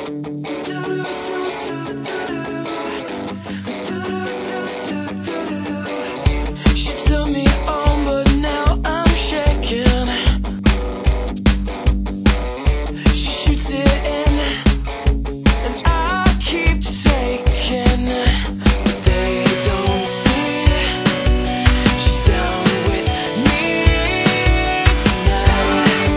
She took me on, but now I'm shaking. She shoots it in, and I keep taking. But they don't see she's down with me tonight.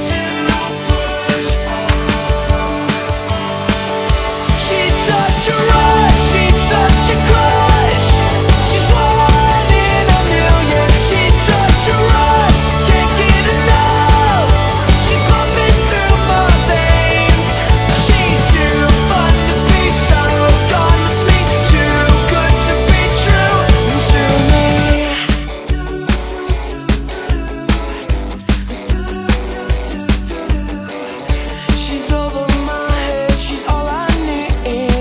She's such a rush, she's such a crush. She's one in a million. She's such a rush, can't get enough. She's pumping through my veins. She's too fun to be so gone with me, too good to be true to me. She's over my head, she's all I need.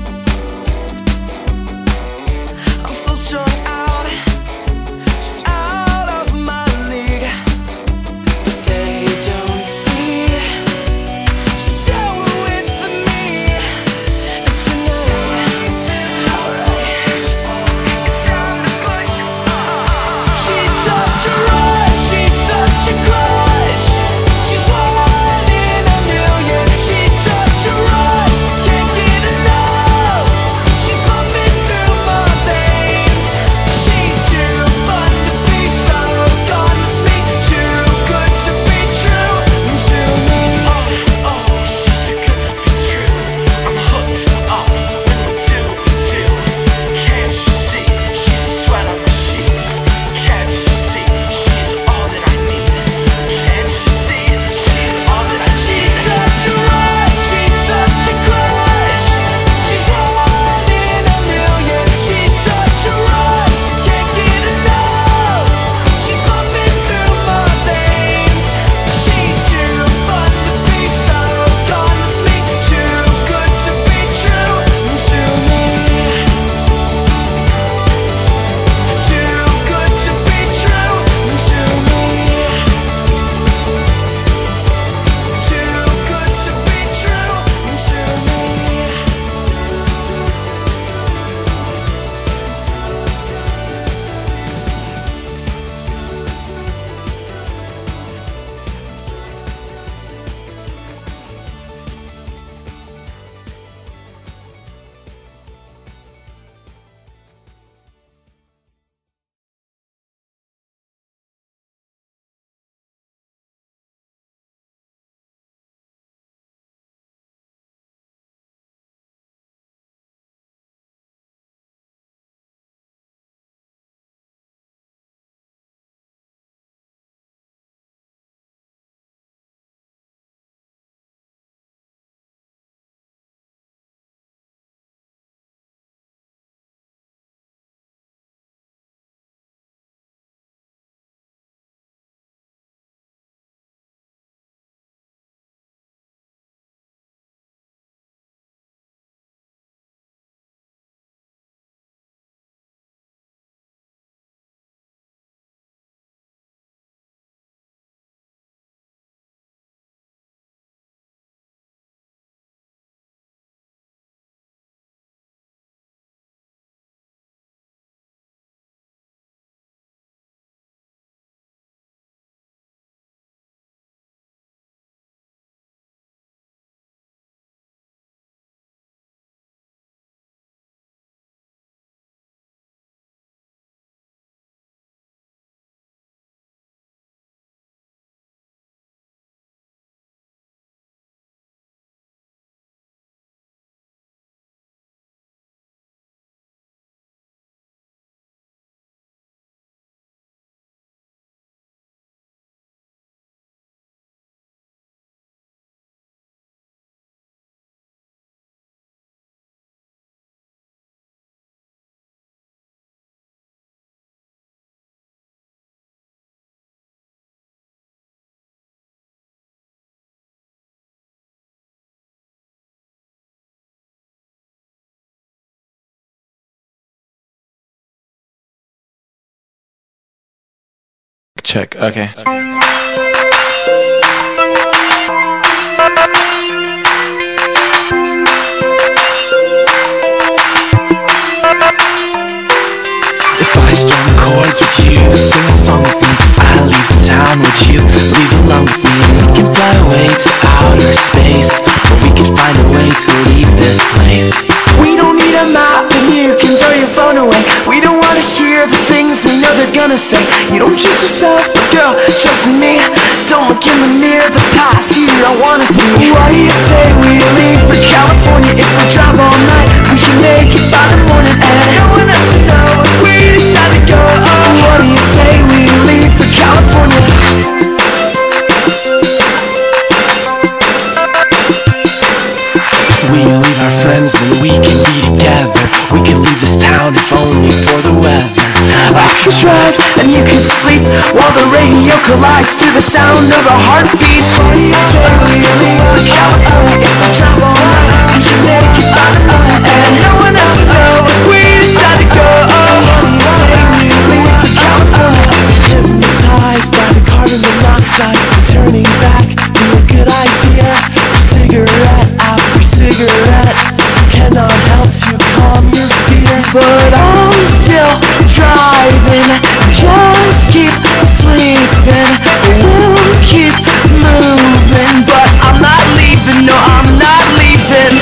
I'm so strung out, she's out of my league. But they don't see she's down with me tonight. Alright. She's such a rush, she's such a crush. She's one in a million. She's such a rush, can't get enough. She's pumping through my veins. She's too fun to be so gone with me, too good to be true to me. She's too good to be true. I'm hooked up in the 2-2. Can't you see? She's a sweat on the sheets. Can't you see? She's all that I need. Can't you see? She's all that I need. She's such a rush, she's such a crush. She's one in a million. She's such a rush, can't get enough. She's pumping through my veins. She's too fun to be so gone with me, too good to be true to me. Too good to be true to me. Too good to be true to me. Check. Okay. chords with you, sing a song with me. If I leave town, would you leave along with me? And we can fly away to outer space, or we can find a way to leave this place. We don't need a map, and you can throw your phone away. We don't wanna hear the things we know they're gonna say. You don't trust yourself, but girl, trust me. Don't look in the mirror, the past you don't wanna see. What do you say we leave for California? If we drive all night, we can make it by the morning, and no one has to know if we decide to go. What do you say we leave for California? We leave our friends, then we can be together. We can leave this town if only for the weather. I could drive and you could sleep while the radio collides to the sound of our heartbeats. What do you say we leave for California? If we drive all night, we can make it by the morning, and no one has to know if we decide to go. What do you say we leave for California? Hypnotized by the carbon monoxide, turning back to a good idea. Cigarette after cigarette cannot help to calm your fear. But I'm still driving, just keep sleeping. We'll keep moving, but I'm not leaving, no, I'm not leaving.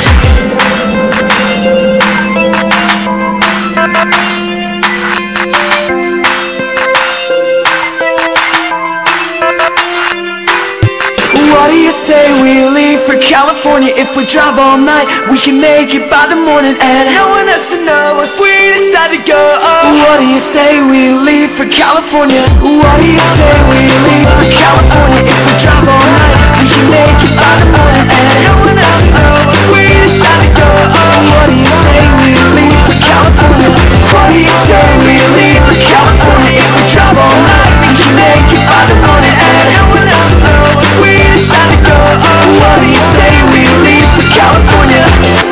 What do you say we leave for California? If we drive all night, we can make it by the morning, and no one has to know if we decide to go. What do you say we leave for California? What do you say we leave for California? If we drive all night, we can make it by the morning, and no one has to know if we decide to go. What do you say we leave for California? What do you say we leave for California? If we drive all night, we can make it by the morning, and no one has to know if we decide to go. What do you say we leave for California?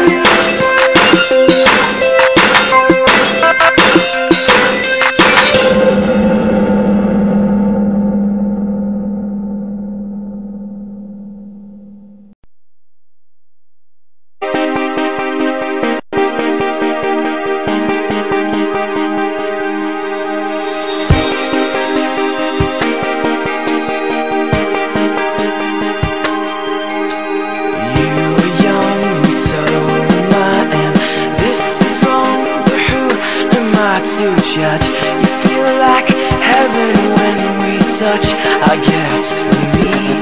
Judge, you feel like heaven when we touch. I guess we meet